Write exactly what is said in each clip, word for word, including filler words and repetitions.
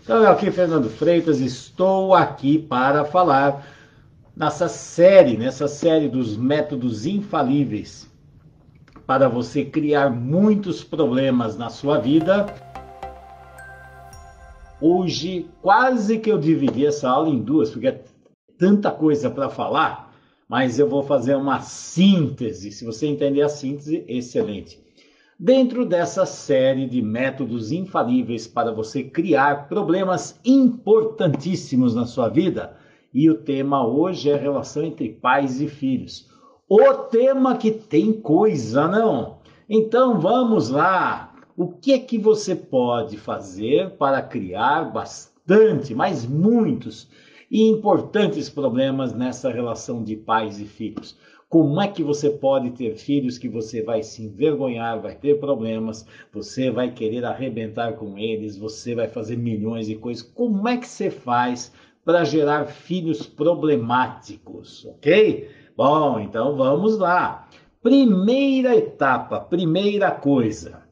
Então, eu aqui, Fernando Freitas, estou aqui para falar nessa série, nessa série dos métodos infalíveis para você criar muitos problemas na sua vida. Hoje, quase que eu dividi essa aula em duas, porque é tanta coisa para falar, mas eu vou fazer uma síntese. Se você entender a síntese, excelente. Dentro dessa série de métodos infalíveis para você criar problemas importantíssimos na sua vida, e o tema hoje é a relação entre pais e filhos. O tema que tem coisa, não? Então vamos lá. O que é que você pode fazer para criar bastante, mas muitos e importantes problemas nessa relação de pais e filhos? Como é que você pode ter filhos que você vai se envergonhar, vai ter problemas, você vai querer arrebentar com eles, você vai fazer milhões de coisas. Como é que você faz para gerar filhos problemáticos, ok? Bom, então vamos lá. Primeira etapa, primeira coisa.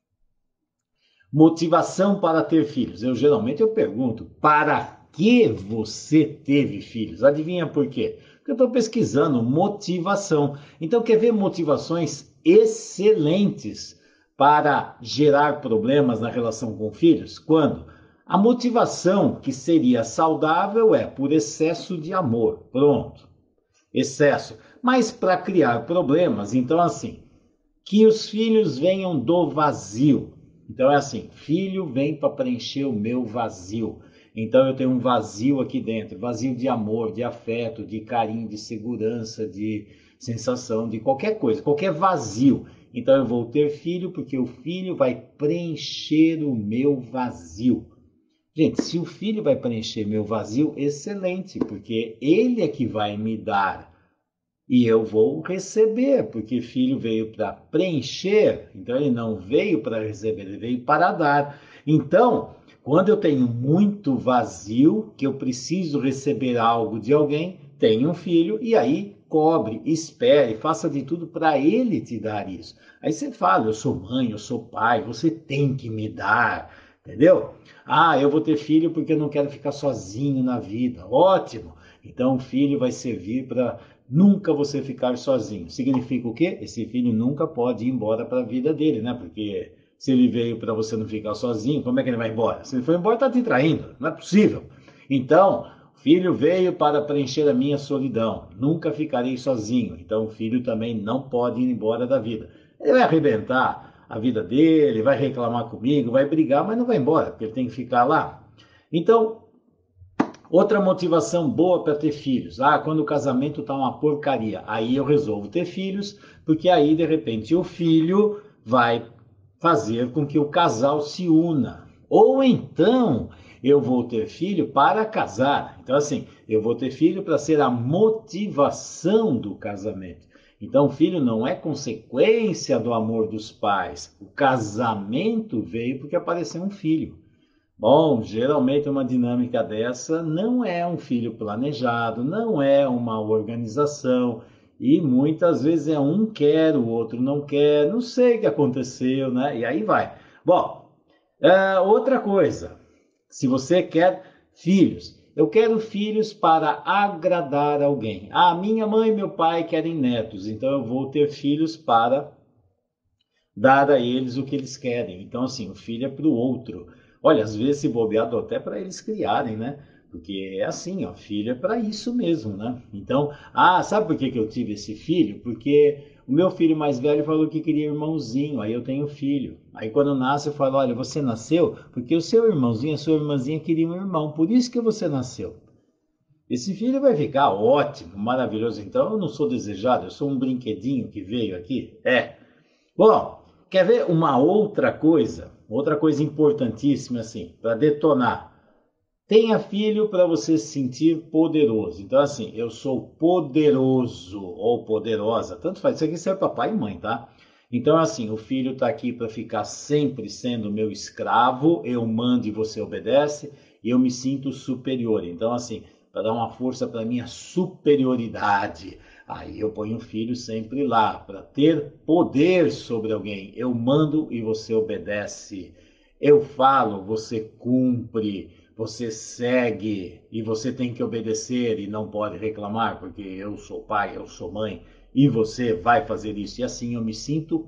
Motivação para ter filhos. Eu geralmente eu pergunto, para que você teve filhos? Adivinha por quê? Porque eu estou pesquisando motivação. Então, quer ver motivações excelentes para gerar problemas na relação com filhos? Quando? A motivação que seria saudável é por excesso de amor. Pronto. Excesso. Mas para criar problemas, então assim, que os filhos venham do vazio. Então é assim, filho vem para preencher o meu vazio. Então eu tenho um vazio aqui dentro, vazio de amor, de afeto, de carinho, de segurança, de sensação, de qualquer coisa, qualquer vazio. Então eu vou ter filho porque o filho vai preencher o meu vazio. Gente, se o filho vai preencher meu vazio, excelente, porque ele é que vai me dar. E eu vou receber, porque filho veio para preencher, então ele não veio para receber, ele veio para dar. Então, quando eu tenho muito vazio, que eu preciso receber algo de alguém, tenho um filho e aí cobre, espere, faça de tudo para ele te dar isso. Aí você fala, eu sou mãe, eu sou pai, você tem que me dar, entendeu? Ah, eu vou ter filho porque eu não quero ficar sozinho na vida. Ótimo! Então o filho vai servir para nunca você ficar sozinho. Significa o quê? Esse filho nunca pode ir embora para a vida dele, né? Porque se ele veio para você não ficar sozinho, como é que ele vai embora? Se ele for embora, está te traindo. Não é possível. Então, o filho veio para preencher a minha solidão. Nunca ficarei sozinho. Então, o filho também não pode ir embora da vida. Ele vai arrebentar a vida dele, vai reclamar comigo, vai brigar, mas não vai embora, porque ele tem que ficar lá. Então, outra motivação boa para ter filhos. Ah, quando o casamento está uma porcaria. Aí eu resolvo ter filhos, porque aí, de repente, o filho vai fazer com que o casal se una. Ou então, eu vou ter filho para casar. Então, assim, eu vou ter filho para ser a motivação do casamento. Então, o filho não é consequência do amor dos pais. O casamento veio porque apareceu um filho. Bom, geralmente uma dinâmica dessa não é um filho planejado, não é uma organização e muitas vezes é um quer, o outro não quer, não sei o que aconteceu, né? E aí vai. Bom, é, outra coisa, se você quer filhos, eu quero filhos para agradar alguém. Ah, minha mãe e meu pai querem netos, então eu vou ter filhos para dar a eles o que eles querem. Então, assim, o filho é para o outro. Olha, às vezes se bobear, dou até para eles criarem, né? Porque é assim, ó, filho é para isso mesmo, né? Então, ah, sabe por que que eu tive esse filho? Porque o meu filho mais velho falou que queria irmãozinho, aí eu tenho filho. Aí quando nasce eu falo, olha, você nasceu porque o seu irmãozinho, a sua irmãzinha queria um irmão, por isso que você nasceu. Esse filho vai ficar ótimo, maravilhoso. Então eu não sou desejado, eu sou um brinquedinho que veio aqui. É. Bom, quer ver uma outra coisa? Outra coisa importantíssima, assim, para detonar. Tenha filho para você se sentir poderoso. Então, assim, eu sou poderoso ou poderosa. Tanto faz. Isso aqui serve para pai e mãe, tá? Então, assim, o filho está aqui para ficar sempre sendo meu escravo. Eu mando e você obedece. E eu me sinto superior. Então, assim, para dar uma força para minha superioridade. Aí eu ponho o filho sempre lá, para ter poder sobre alguém. Eu mando e você obedece. Eu falo, você cumpre. você segue e você tem que obedecer e não pode reclamar, porque eu sou pai, eu sou mãe, e você vai fazer isso. E assim eu me sinto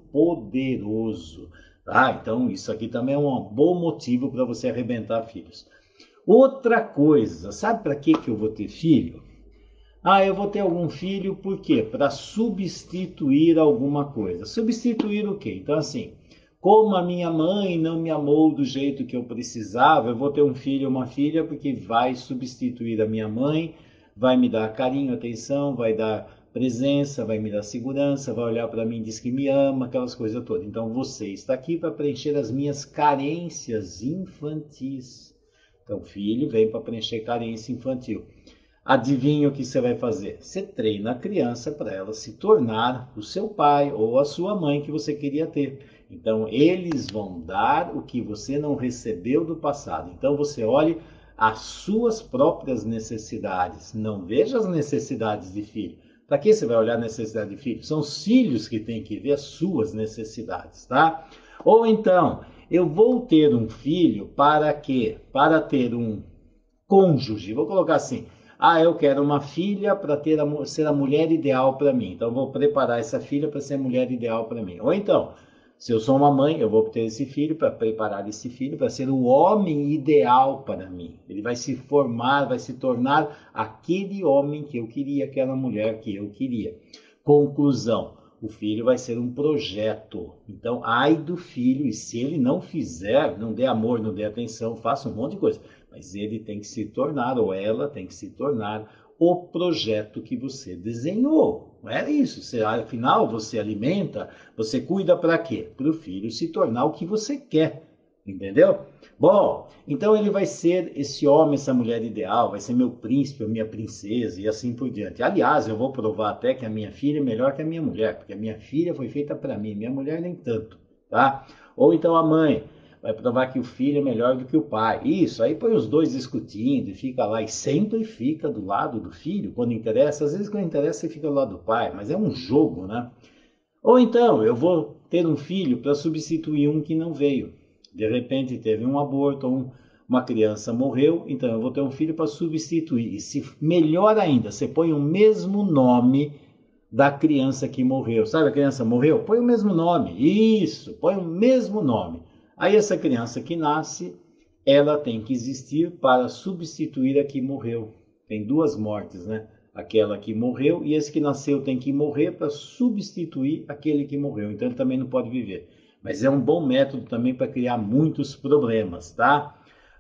poderoso, tá? Então isso aqui também é um bom motivo para você arrebentar filhos. Outra coisa, sabe para que que eu vou ter filho? Ah, eu vou ter algum filho, por quê? Para substituir alguma coisa. Substituir o quê? Então assim, como a minha mãe não me amou do jeito que eu precisava, eu vou ter um filho ou uma filha porque vai substituir a minha mãe, vai me dar carinho, atenção, vai dar presença, vai me dar segurança, vai olhar para mim e diz que me ama, aquelas coisas todas. Então você está aqui para preencher as minhas carências infantis. Então filho vem para preencher carência infantil. Adivinha o que você vai fazer? Você treina a criança para ela se tornar o seu pai ou a sua mãe que você queria ter. Então, eles vão dar o que você não recebeu do passado. Então, você olhe as suas próprias necessidades. Não veja as necessidades de filho. Para que você vai olhar a necessidade de filho? São os filhos que têm que ver as suas necessidades, tá? Ou então, eu vou ter um filho para quê? Para ter um cônjuge. Vou colocar assim. Ah, eu quero uma filha para ter a, ser a mulher ideal para mim. Então, vou preparar essa filha para ser a mulher ideal para mim. Ou então, se eu sou uma mãe, eu vou ter esse filho para preparar esse filho para ser o homem ideal para mim. Ele vai se formar, vai se tornar aquele homem que eu queria, aquela mulher que eu queria. Conclusão, o filho vai ser um projeto. Então, ai do filho, e se ele não fizer, não der amor, não der atenção, faça um monte de coisa. Mas ele tem que se tornar, ou ela tem que se tornar, o projeto que você desenhou. Não é isso. Você, afinal, você alimenta, você cuida para quê? Para o filho se tornar o que você quer. Entendeu? Bom, então ele vai ser esse homem, essa mulher ideal, vai ser meu príncipe, a minha princesa e assim por diante. Aliás, eu vou provar até que a minha filha é melhor que a minha mulher, porque a minha filha foi feita para mim, minha mulher nem tanto, tá? Ou então a mãe vai provar que o filho é melhor do que o pai. Isso, aí põe os dois discutindo e fica lá, e sempre fica do lado do filho, quando interessa. Às vezes quando interessa você fica do lado do pai, mas é um jogo, né? Ou então, eu vou ter um filho para substituir um que não veio. De repente teve um aborto, um, uma criança morreu, então eu vou ter um filho para substituir. E se melhor ainda, você põe o mesmo nome da criança que morreu. Sabe, a criança morreu? Põe o mesmo nome. Isso, põe o mesmo nome. Aí essa criança que nasce, ela tem que existir para substituir a que morreu. Tem duas mortes, né? Aquela que morreu e esse que nasceu tem que morrer para substituir aquele que morreu. Então ele também não pode viver. Mas é um bom método também para criar muitos problemas, tá?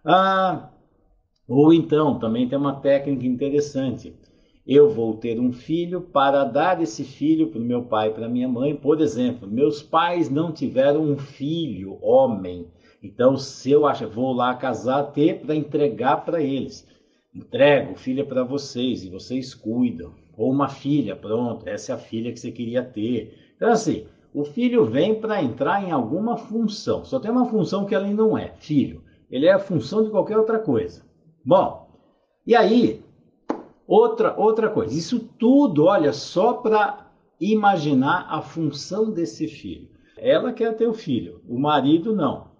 Ah, ou então, também tem uma técnica interessante. Eu vou ter um filho para dar esse filho para o meu pai e para minha mãe. Por exemplo, meus pais não tiveram um filho, homem. Então, se eu acho, vou lá casar, ter para entregar para eles. Entrego, filha para vocês e vocês cuidam. Ou uma filha, pronto, essa é a filha que você queria ter. Então, assim, o filho vem para entrar em alguma função. Só tem uma função que ele não é, filho. Ele é a função de qualquer outra coisa. Bom, e aí, outra, outra coisa. Isso tudo, olha, só para imaginar a função desse filho. Ela quer ter o filho, o marido não.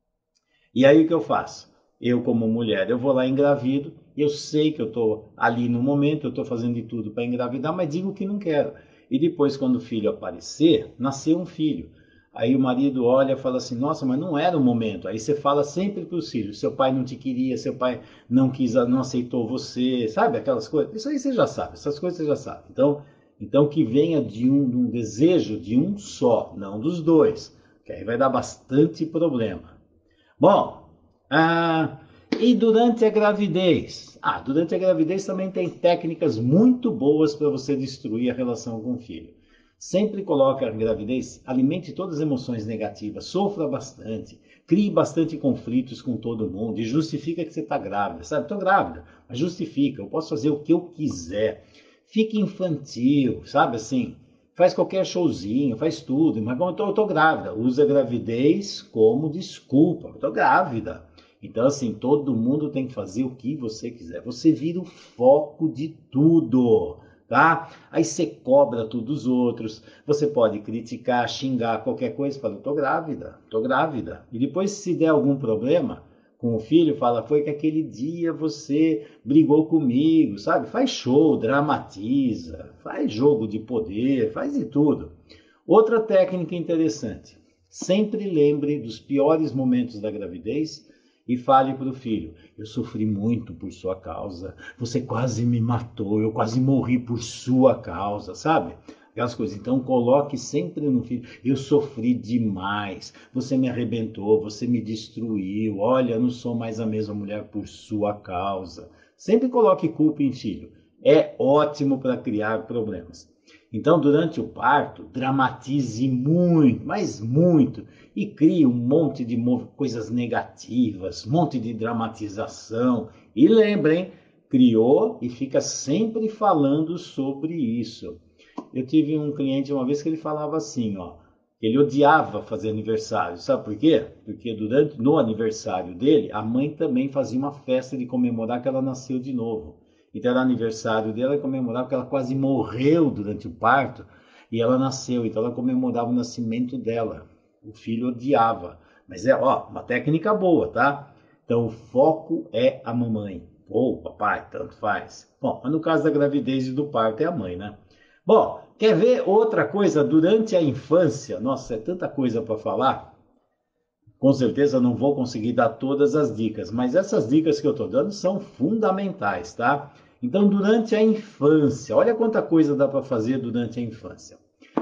E aí o que eu faço? Eu, como mulher, eu vou lá engravido. Eu sei que eu estou ali no momento, eu estou fazendo de tudo para engravidar, mas digo que não quero. E depois, quando o filho aparecer, nasceu um filho. Aí o marido olha e fala assim, nossa, mas não era o momento. Aí você fala sempre para os filhos, seu pai não te queria, seu pai não quis, não aceitou você, sabe aquelas coisas? Isso aí você já sabe, essas coisas você já sabe. Então, então que venha de um, de um desejo de um só, não dos dois, que aí vai dar bastante problema. Bom, ah, e durante a gravidez? Ah, durante a gravidez também tem técnicas muito boas para você destruir a relação com o filho. Sempre coloque a gravidez, alimente todas as emoções negativas, sofra bastante, crie bastante conflitos com todo mundo e justifica que você está grávida, sabe? Estou grávida, mas justifica, eu posso fazer o que eu quiser. Fique infantil, sabe assim? Faz qualquer showzinho, faz tudo, mas como eu estou grávida, usa a gravidez como desculpa, eu estou grávida. Então, assim, todo mundo tem que fazer o que você quiser. Você vira o foco de tudo, tá? Aí você cobra tudo dos outros. Você pode criticar, xingar, qualquer coisa. Fala, eu tô grávida, tô grávida. E depois, se der algum problema, com o filho, fala, foi que aquele dia você brigou comigo, sabe? Faz show, dramatiza, faz jogo de poder, faz de tudo. Outra técnica interessante, sempre lembre dos piores momentos da gravidez e fale para o filho, eu sofri muito por sua causa, você quase me matou, eu quase morri por sua causa, sabe? Aquelas coisas. Então coloque sempre no filho, eu sofri demais, você me arrebentou, você me destruiu, olha, eu não sou mais a mesma mulher por sua causa. Sempre coloque culpa em filho. É ótimo para criar problemas. Então, durante o parto, dramatize muito, mas muito, e crie um monte de coisas negativas, um monte de dramatização. E lembrem, criou e fica sempre falando sobre isso. Eu tive um cliente uma vez que ele falava assim, ó, ele odiava fazer aniversário, sabe por quê? Porque durante no aniversário dele, a mãe também fazia uma festa de comemorar que ela nasceu de novo. Então era aniversário dela, comemorava que ela quase morreu durante o parto e ela nasceu, então ela comemorava o nascimento dela. O filho odiava, mas é, ó, uma técnica boa, tá? Então o foco é a mamãe ou o papai, tanto faz. Bom, mas no caso da gravidez e do parto é a mãe, né? Bom, quer ver outra coisa durante a infância? Nossa, é tanta coisa para falar. Com certeza não vou conseguir dar todas as dicas, mas essas dicas que eu estou dando são fundamentais, tá? Então, durante a infância, olha quanta coisa dá para fazer durante a infância.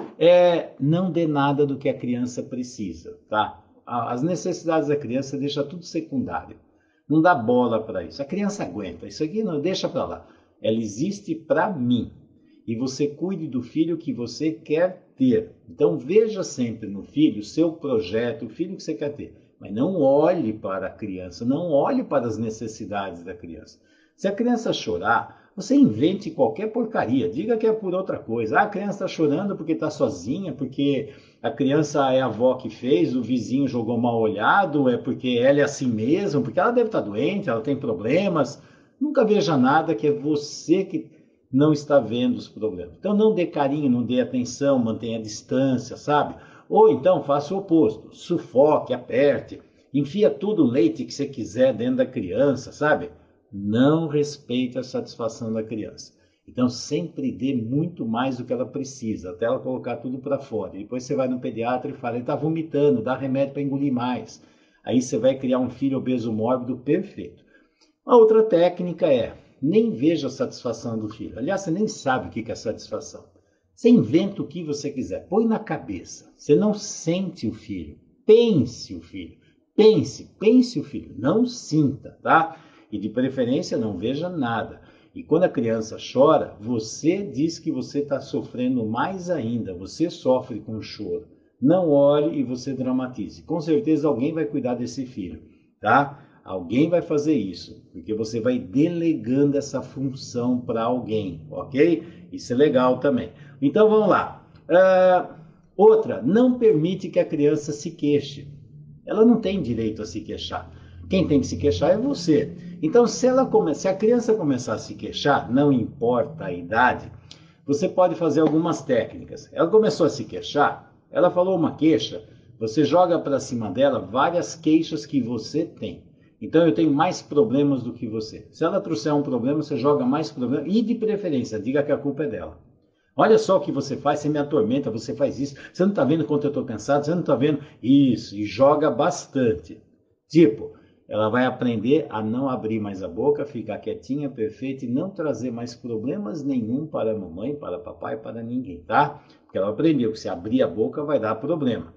É, não dê nada do que a criança precisa, tá? As necessidades da criança deixa tudo secundário. Não dá bola para isso. A criança aguenta. Isso aqui não deixa para lá. Ela existe para mim. E você cuide do filho que você quer ter. Então veja sempre no filho o seu projeto, o filho que você quer ter. Mas não olhe para a criança, não olhe para as necessidades da criança. Se a criança chorar, você invente qualquer porcaria, diga que é por outra coisa. Ah, a criança está chorando porque está sozinha, porque a criança é a avó que fez, o vizinho jogou mal olhado, é porque ela é assim mesmo, porque ela deve estar doente, ela tem problemas. Nunca veja nada que é você que não está vendo os problemas. Então não dê carinho, não dê atenção, mantenha a distância, sabe? Ou então faça o oposto, sufoque, aperte, enfia tudo o leite que você quiser dentro da criança, sabe? Não respeite a satisfação da criança. Então sempre dê muito mais do que ela precisa, até ela colocar tudo para fora. E depois você vai no pediatra e fala, ele está vomitando, dá remédio para engolir mais. Aí você vai criar um filho obeso mórbido perfeito. A outra técnica é, nem veja a satisfação do filho. Aliás, você nem sabe o que é satisfação. Você inventa o que você quiser, põe na cabeça. Você não sente o filho, pense o filho. Pense, pense o filho, não sinta, tá? E de preferência não veja nada. E quando a criança chora, você diz que você está sofrendo mais ainda, você sofre com o choro. Não olhe e você dramatize. Com certeza alguém vai cuidar desse filho, tá? Alguém vai fazer isso, porque você vai delegando essa função para alguém, ok? Isso é legal também. Então vamos lá. Uh, outra, não permite que a criança se queixe. Ela não tem direito a se queixar. Quem tem que se queixar é você. Então, se, ela come... se a criança começar a se queixar, não importa a idade, você pode fazer algumas técnicas. Ela começou a se queixar, ela falou uma queixa, você joga para cima dela várias queixas que você tem. Então eu tenho mais problemas do que você. Se ela trouxer um problema, você joga mais problemas. E de preferência, diga que a culpa é dela. Olha só o que você faz, você me atormenta, você faz isso. Você não está vendo quanto eu estou cansado, você não está vendo isso. E joga bastante. Tipo, ela vai aprender a não abrir mais a boca, ficar quietinha, perfeita e não trazer mais problemas nenhum para a mamãe, para o papai, para ninguém, tá? Porque ela aprendeu que se abrir a boca vai dar problema.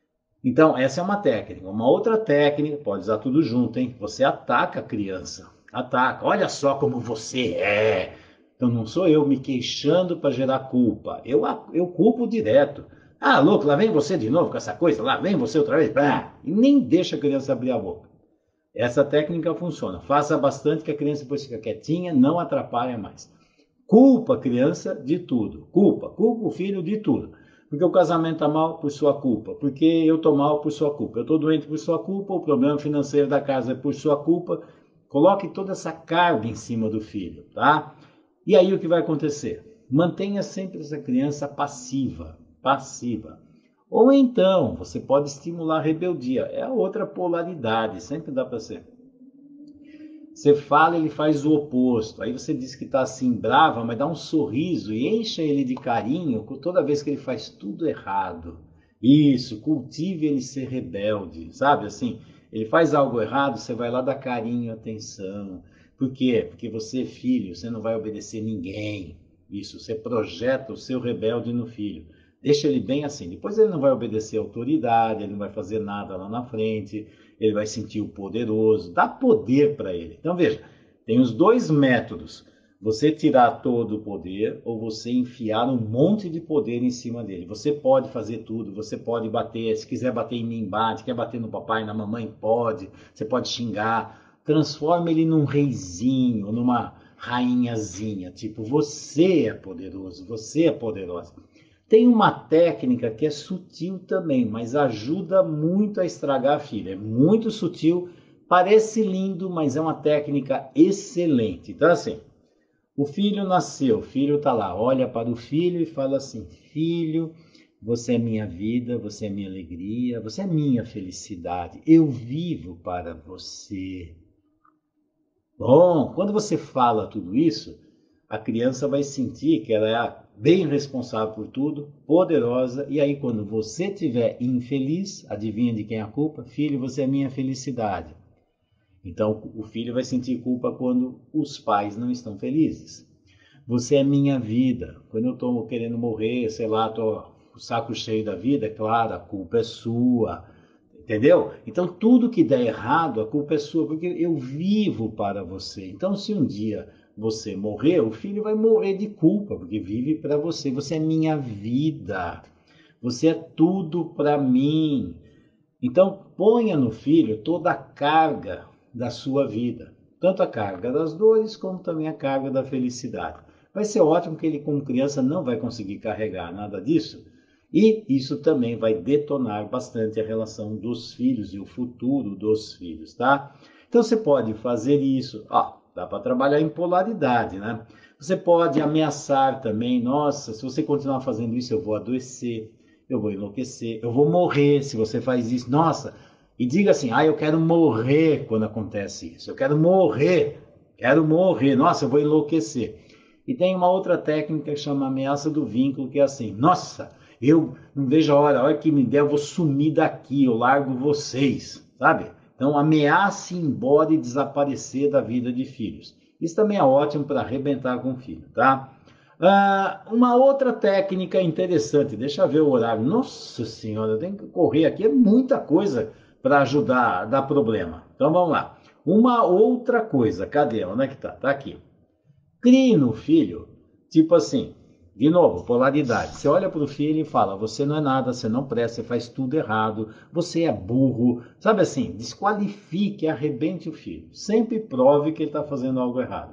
Então, essa é uma técnica. Uma outra técnica, pode usar tudo junto, hein? Você ataca a criança. Ataca. Olha só como você é. Então, não sou eu me queixando para gerar culpa. Eu, eu culpo direto. Ah, louco, lá vem você de novo com essa coisa. Lá vem você outra vez. Ah, e nem deixa a criança abrir a boca. Essa técnica funciona. Faça bastante que a criança depois fica quietinha, não atrapalha mais. Culpa a criança de tudo. Culpa. Culpa o filho de tudo. Porque o casamento está mal por sua culpa, porque eu estou mal por sua culpa, eu estou doente por sua culpa, o problema financeiro da casa é por sua culpa. Coloque toda essa carga em cima do filho, tá? E aí o que vai acontecer? Mantenha sempre essa criança passiva, passiva. Ou então, você pode estimular a rebeldia, é a outra polaridade, sempre dá para ser. Você fala, ele faz o oposto. Aí você diz que está assim brava, mas dá um sorriso e encha ele de carinho toda vez que ele faz tudo errado. Isso, cultive ele ser rebelde, sabe assim? Ele faz algo errado, você vai lá dar carinho, atenção. Por quê? Porque você, filho, você não vai obedecer ninguém. Isso, você projeta o seu rebelde no filho. Deixa ele bem assim. Depois ele não vai obedecer a autoridade, ele não vai fazer nada lá na frente, ele vai sentir o poderoso. Dá poder para ele. Então veja, tem os dois métodos. Você tirar todo o poder ou você enfiar um monte de poder em cima dele. Você pode fazer tudo, você pode bater, se quiser bater em mim, bate, quer bater no papai, na mamãe, pode. Você pode xingar. Transforma ele num reizinho, numa rainhazinha. Tipo, você é poderoso, você é poderosa. Tem uma técnica que é sutil também, mas ajuda muito a estragar a filha. É muito sutil, parece lindo, mas é uma técnica excelente. Então, assim, o filho nasceu, o filho está lá, olha para o filho e fala assim: filho, você é minha vida, você é minha alegria, você é minha felicidade, eu vivo para você. Bom, quando você fala tudo isso, a criança vai sentir que ela é bem responsável por tudo, poderosa, e aí quando você estiver infeliz, adivinha de quem é a culpa? Filho, você é minha felicidade. Então o filho vai sentir culpa quando os pais não estão felizes. Você é minha vida. Quando eu estou querendo morrer, sei lá, estou com o saco cheio da vida, é claro, a culpa é sua. Entendeu? Então tudo que der errado, a culpa é sua, porque eu vivo para você. Então se um dia você morrer, o filho vai morrer de culpa, porque vive para você. Você é minha vida. Você é tudo para mim. Então ponha no filho toda a carga da sua vida, tanto a carga das dores como também a carga da felicidade. Vai ser ótimo que ele, como criança, não vai conseguir carregar nada disso. E isso também vai detonar bastante a relação dos filhos e o futuro dos filhos, tá? Então você pode fazer isso, ó, dá para trabalhar em polaridade, né? Você pode ameaçar também, nossa, se você continuar fazendo isso, eu vou adoecer, eu vou enlouquecer, eu vou morrer se você faz isso, nossa. E diga assim, ah, eu quero morrer quando acontece isso, eu quero morrer, quero morrer, nossa, eu vou enlouquecer. E tem uma outra técnica que chama ameaça do vínculo, que é assim, nossa, eu não vejo a hora, a hora que me der, eu vou sumir daqui, eu largo vocês, sabe? Então, ameace ir embora e desaparecer da vida de filhos. Isso também é ótimo para arrebentar com o filho, tá? Ah, uma outra técnica interessante, deixa eu ver o horário. Nossa senhora, eu tenho que correr aqui, é muita coisa para ajudar a dar problema. Então, vamos lá. Uma outra coisa, cadê? Onde é que tá? Tá aqui. Crie no filho, tipo assim, de novo, polaridade. Você olha para o filho e fala, você não é nada, você não presta, você faz tudo errado, você é burro. Sabe assim, desqualifique, arrebente o filho. Sempre prove que ele está fazendo algo errado.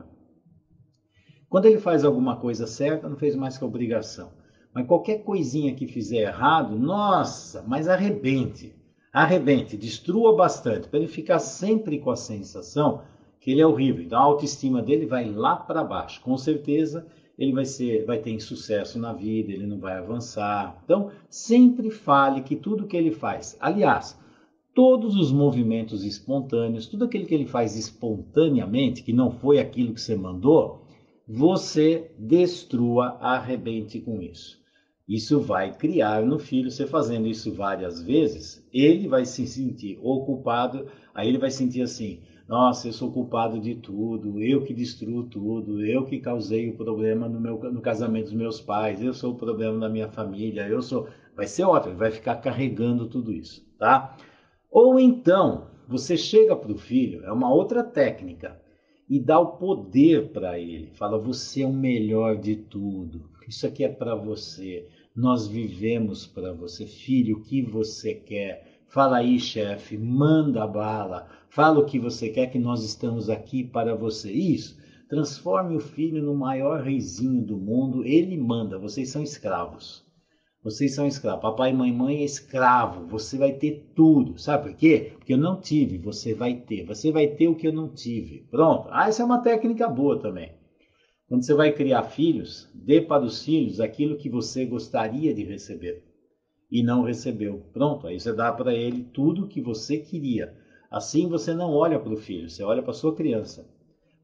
Quando ele faz alguma coisa certa, não fez mais que obrigação. Mas qualquer coisinha que fizer errado, nossa, mas arrebente. Arrebente, destrua bastante, para ele ficar sempre com a sensação que ele é horrível. Então a autoestima dele vai lá para baixo. Com certeza ele vai, ser, vai ter insucesso na vida, ele não vai avançar. Então sempre fale que tudo que ele faz, aliás, todos os movimentos espontâneos, tudo aquilo que ele faz espontaneamente, que não foi aquilo que você mandou, você destrua, arrebente com isso. Isso vai criar no filho, você fazendo isso várias vezes, ele vai se sentir o culpado, aí ele vai sentir assim, nossa, eu sou culpado de tudo, eu que destruo tudo, eu que causei o problema no, meu, no casamento dos meus pais, eu sou o problema da minha família, eu sou... Vai ser ótimo, ele vai ficar carregando tudo isso, tá? Ou então, você chega para o filho, é uma outra técnica, e dá o poder para ele. Fala, você é o melhor de tudo. Isso aqui é para você. Nós vivemos para você. Filho, o que você quer? Fala aí, chefe, manda bala. Fala o que você quer, que nós estamos aqui para você. Isso. Transforme o filho no maior reizinho do mundo. Ele manda, vocês são escravos. Vocês são escravos. Papai e mamãe é escravo. Você vai ter tudo. Sabe por quê? Porque eu não tive, você vai ter. Você vai ter o que eu não tive. Pronto. Ah, essa é uma técnica boa também. Quando você vai criar filhos, dê para os filhos aquilo que você gostaria de receber e não recebeu. Pronto. Aí você dá para ele tudo o que você queria. Assim você não olha para o filho, você olha para a sua criança.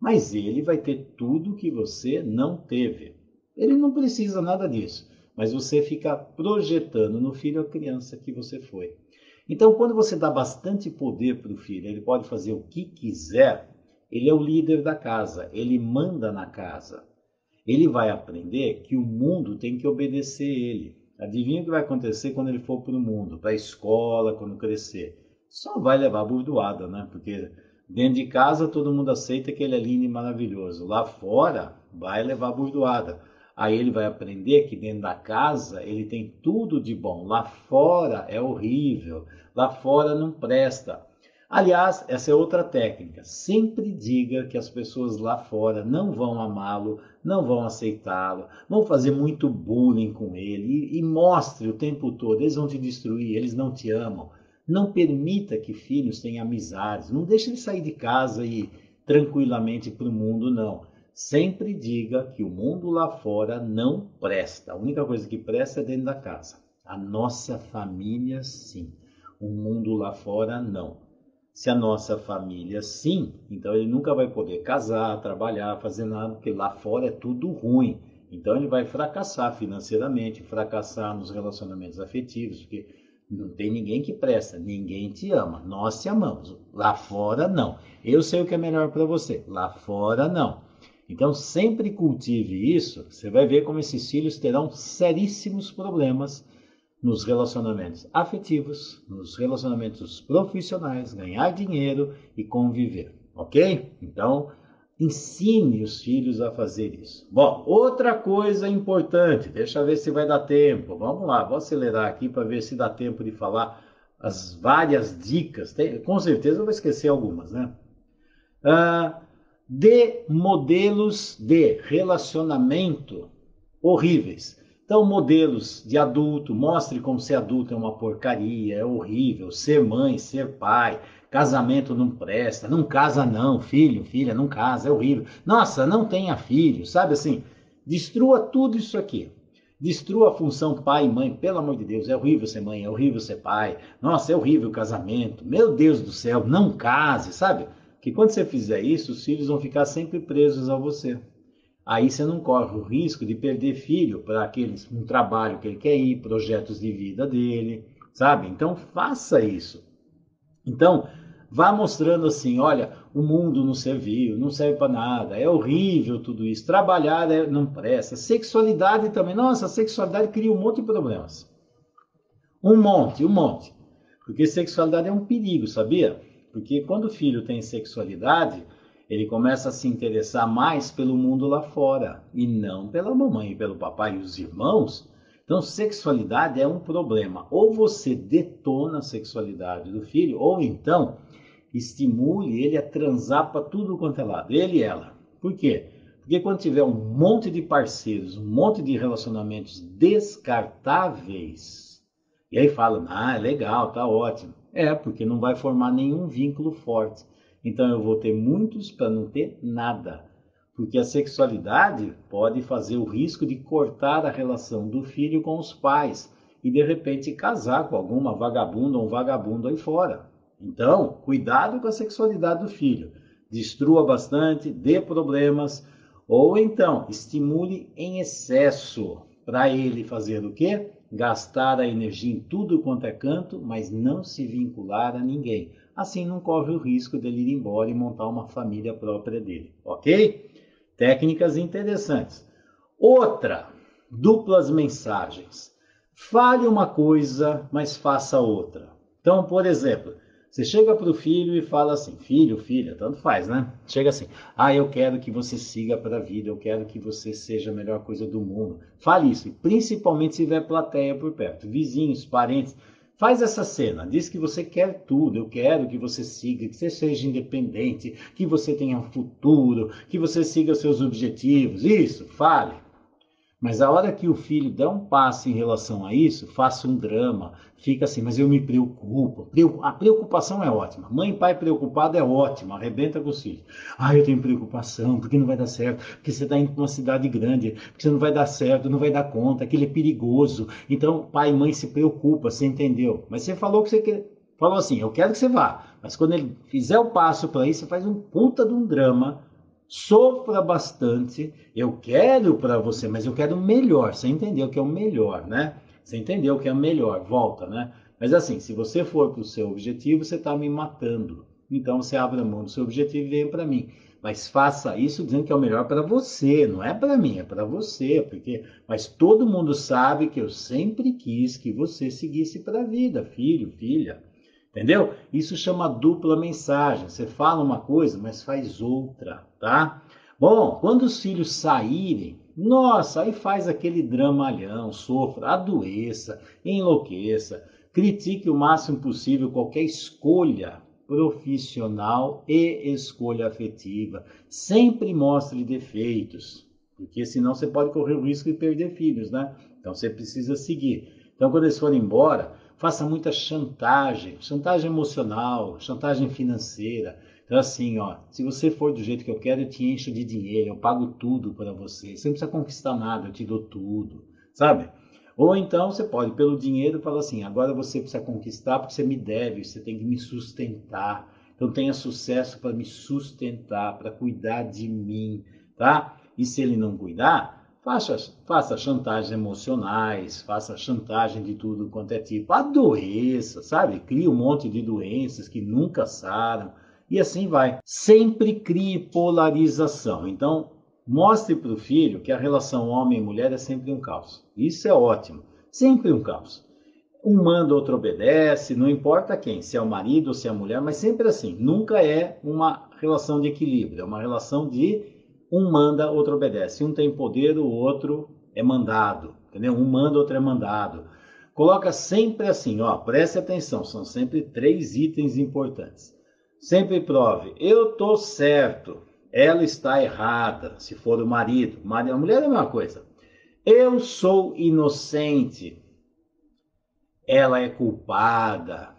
mas ele vai ter tudo que você não teve. Ele não precisa nada disso, mas você fica projetando no filho a criança que você foi. Então, quando você dá bastante poder para o filho, ele pode fazer o que quiser, ele é o líder da casa, ele manda na casa. Ele vai aprender que o mundo tem que obedecer ele. Adivinha o que vai acontecer quando ele for para o mundo, para a escola, quando crescer? Só vai levar burdoada, né? Porque dentro de casa todo mundo aceita que ele é lindo e maravilhoso. Lá fora vai levar burdoada. Aí ele vai aprender que dentro da casa ele tem tudo de bom. Lá fora é horrível. Lá fora não presta. Aliás, essa é outra técnica. Sempre diga que as pessoas lá fora não vão amá-lo, não vão aceitá-lo, vão fazer muito bullying com ele e, e mostre o tempo todo, eles vão te destruir, eles não te amam. Não permita que filhos tenham amizades, não deixe ele sair de casa e ir tranquilamente para o mundo, não. Sempre diga que o mundo lá fora não presta. A única coisa que presta é dentro da casa. A nossa família, sim. O mundo lá fora, não. Se a nossa família, sim, então ele nunca vai poder casar, trabalhar, fazer nada, porque lá fora é tudo ruim. Então ele vai fracassar financeiramente, fracassar nos relacionamentos afetivos, porque não tem ninguém que presta, ninguém te ama, nós te amamos. Lá fora, não. Eu sei o que é melhor para você, lá fora, não. Então sempre cultive isso, você vai ver como esses filhos terão seríssimos problemas nos relacionamentos afetivos, nos relacionamentos profissionais, ganhar dinheiro e conviver, ok? Então, ensine os filhos a fazer isso. Bom, outra coisa importante, deixa eu ver se vai dar tempo. Vamos lá, vou acelerar aqui para ver se dá tempo de falar as várias dicas. Tem, com certeza eu vou esquecer algumas, né? Ah, de modelos de relacionamento horríveis. Então, modelos de adulto, mostre como ser adulto é uma porcaria, é horrível, ser mãe, ser pai, casamento não presta, não casa não, filho, filha, não casa, é horrível. Nossa, não tenha filho, sabe assim? Destrua tudo isso aqui. Destrua a função pai e mãe, pelo amor de Deus, é horrível ser mãe, é horrível ser pai. Nossa, é horrível o casamento, meu Deus do céu, não case, sabe? Que quando você fizer isso, os filhos vão ficar sempre presos a você. Aí você não corre o risco de perder filho para aqueles um trabalho que ele quer ir, projetos de vida dele, sabe? Então faça isso. Então vá mostrando assim, olha, o mundo não serviu, não serve para nada, é horrível tudo isso. Trabalhar é, não presta. Sexualidade também, nossa, a sexualidade cria um monte de problemas. Um monte, um monte. Porque sexualidade é um perigo, sabia? Porque quando o filho tem sexualidade, ele começa a se interessar mais pelo mundo lá fora e não pela mamãe e pelo papai e os irmãos. Então, sexualidade é um problema. Ou você detona a sexualidade do filho, ou então estimule ele a transar para tudo quanto é lado, ele e ela. Por quê? Porque quando tiver um monte de parceiros, um monte de relacionamentos descartáveis, e aí fala, ah, é legal, tá ótimo. É, porque não vai formar nenhum vínculo forte. Então eu vou ter muitos para não ter nada. Porque a sexualidade pode fazer o risco de cortar a relação do filho com os pais e de repente casar com alguma vagabunda ou um vagabundo aí fora. Então, cuidado com a sexualidade do filho. Destrua bastante, dê problemas, ou então estimule em excesso para ele fazer o quê? Gastar a energia em tudo quanto é canto, mas não se vincular a ninguém. Assim não corre o risco dele ir embora e montar uma família própria dele, ok? Técnicas interessantes. Outra, duplas mensagens. Fale uma coisa, mas faça outra. Então, por exemplo, você chega para o filho e fala assim, filho, filha, tanto faz, né? Chega assim, ah, eu quero que você siga para a vida, eu quero que você seja a melhor coisa do mundo. Fale isso, principalmente se tiver plateia por perto, vizinhos, parentes. Faz essa cena, diz que você quer tudo, eu quero que você siga, que você seja independente, que você tenha um futuro, que você siga seus objetivos, isso, fale. Mas a hora que o filho dá um passo em relação a isso, faça um drama, fica assim, mas eu me preocupo. A preocupação é ótima. Mãe e pai preocupado é ótimo, arrebenta com os filhos. Ah, eu tenho preocupação, porque não vai dar certo, porque você está indo para uma cidade grande, porque você não vai dar certo, não vai dar conta, aquilo é perigoso. Então, pai e mãe se preocupa, você entendeu? Mas você falou que você quer, falou assim, eu quero que você vá. Mas quando ele fizer o passo para isso, você faz um puta de um drama sofra bastante, eu quero para você, mas eu quero o melhor, você entendeu que é o melhor, né? Você entendeu que é o melhor, volta, né? Mas assim, se você for para o seu objetivo, você está me matando. Então você abre a mão do seu objetivo e vem para mim. Mas faça isso dizendo que é o melhor para você, não é para mim, é para você, porque mas todo mundo sabe que eu sempre quis que você seguisse para a vida, filho, filha. Entendeu? Isso chama dupla mensagem. Você fala uma coisa, mas faz outra, tá? Bom, quando os filhos saírem, nossa, aí faz aquele dramalhão, sofra, adoeça, enlouqueça, critique o máximo possível qualquer escolha profissional e escolha afetiva. Sempre mostre defeitos, porque senão você pode correr o risco de perder filhos, né? Então você precisa seguir. Então quando eles forem embora, faça muita chantagem, chantagem emocional, chantagem financeira. Então assim, ó, se você for do jeito que eu quero, eu te encho de dinheiro, eu pago tudo para você. Você não precisa conquistar nada, eu te dou tudo, sabe? Ou então você pode, pelo dinheiro, falar assim, agora você precisa conquistar porque você me deve, você tem que me sustentar. Então tenha sucesso para me sustentar, para cuidar de mim, tá? E se ele não cuidar, faça, faça chantagens emocionais, faça chantagem de tudo quanto é tipo. Adoeça, sabe? Cria um monte de doenças que nunca saram. E assim vai. Sempre crie polarização. Então, mostre para o filho que a relação homem e mulher é sempre um caos. Isso é ótimo. Sempre um caos. Um manda, outro obedece, não importa quem, se é o marido ou se é a mulher, mas sempre assim. Nunca é uma relação de equilíbrio, é uma relação de um manda, outro obedece. Um tem poder, o outro é mandado. Entendeu? Um manda, outro é mandado. Coloca sempre assim, ó, preste atenção, são sempre três itens importantes. Sempre prove, eu tô certo, ela está errada, se for o marido. A mulher é a mesma coisa. Eu sou inocente, ela é culpada.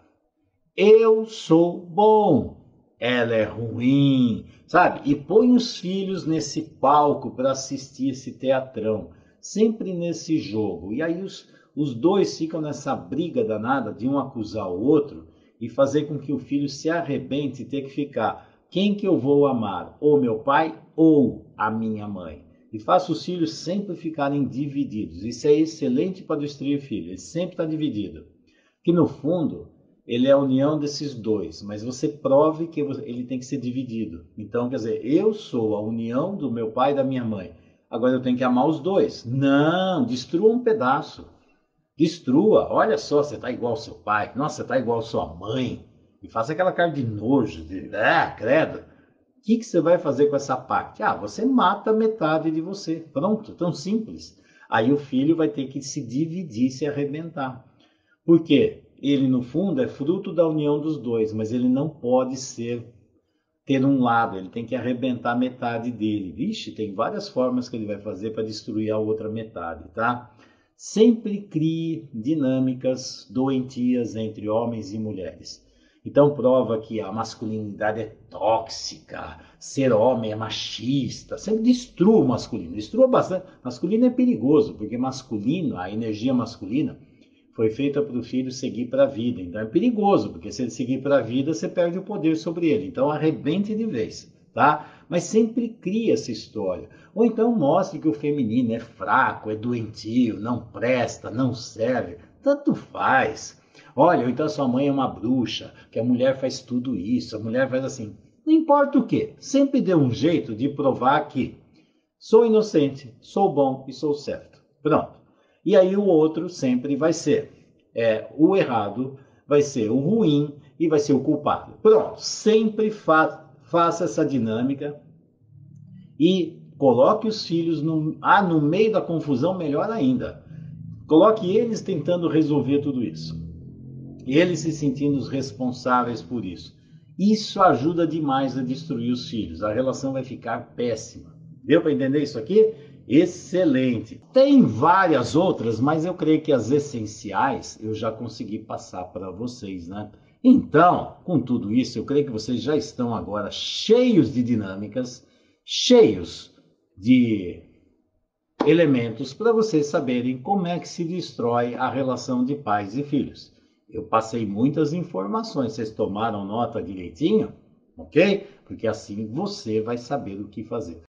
Eu sou bom, ela é ruim, sabe? E põe os filhos nesse palco para assistir esse teatrão, sempre nesse jogo. E aí os, os dois ficam nessa briga danada de um acusar o outro e fazer com que o filho se arrebente e ter que ficar, quem que eu vou amar? Ou meu pai ou a minha mãe? E faça os filhos sempre ficarem divididos. Isso é excelente para destruir filho, ele sempre está dividido. Que no fundo, ele é a união desses dois, mas você prove que ele tem que ser dividido. Então, quer dizer, eu sou a união do meu pai e da minha mãe. Agora eu tenho que amar os dois. Não, destrua um pedaço. Destrua. Olha só, você está igual ao seu pai. Nossa, você está igual à sua mãe. E faça aquela cara de nojo, de, ah, credo. O que, que você vai fazer com essa parte? Ah, você mata metade de você. Pronto, tão simples. Aí o filho vai ter que se dividir, se arrebentar. Por quê? Ele, no fundo, é fruto da união dos dois, mas ele não pode ser ter um lado, ele tem que arrebentar metade dele. Vixe, tem várias formas que ele vai fazer para destruir a outra metade, tá? Sempre crie dinâmicas doentias entre homens e mulheres. Então prova que a masculinidade é tóxica, ser homem é machista, sempre destrua o masculino, destrua bastante. Masculino é perigoso, porque masculino, a energia masculina, foi feita para o filho seguir para a vida. Então é perigoso, porque se ele seguir para a vida, você perde o poder sobre ele. Então arrebente de vez, tá? Mas sempre cria essa história. Ou então mostre que o feminino é fraco, é doentio, não presta, não serve. Tanto faz. Olha, ou então sua mãe é uma bruxa, que a mulher faz tudo isso, a mulher faz assim. Não importa o quê, sempre dê um jeito de provar que sou inocente, sou bom e sou certo. Pronto. E aí o outro sempre vai ser é, o errado, vai ser o ruim e vai ser o culpado. Pronto, sempre fa faça essa dinâmica e coloque os filhos no, ah, no meio da confusão, melhor ainda. Coloque eles tentando resolver tudo isso. Eles se sentindo os responsáveis por isso. Isso ajuda demais a destruir os filhos. A relação vai ficar péssima. Deu para entender isso aqui? Excelente. Tem várias outras, mas eu creio que as essenciais eu já consegui passar para vocês, né? Então, com tudo isso, eu creio que vocês já estão agora cheios de dinâmicas, cheios de elementos para vocês saberem como é que se destrói a relação de pais e filhos. Eu passei muitas informações, vocês tomaram nota direitinho? ok? Porque assim você vai saber o que fazer.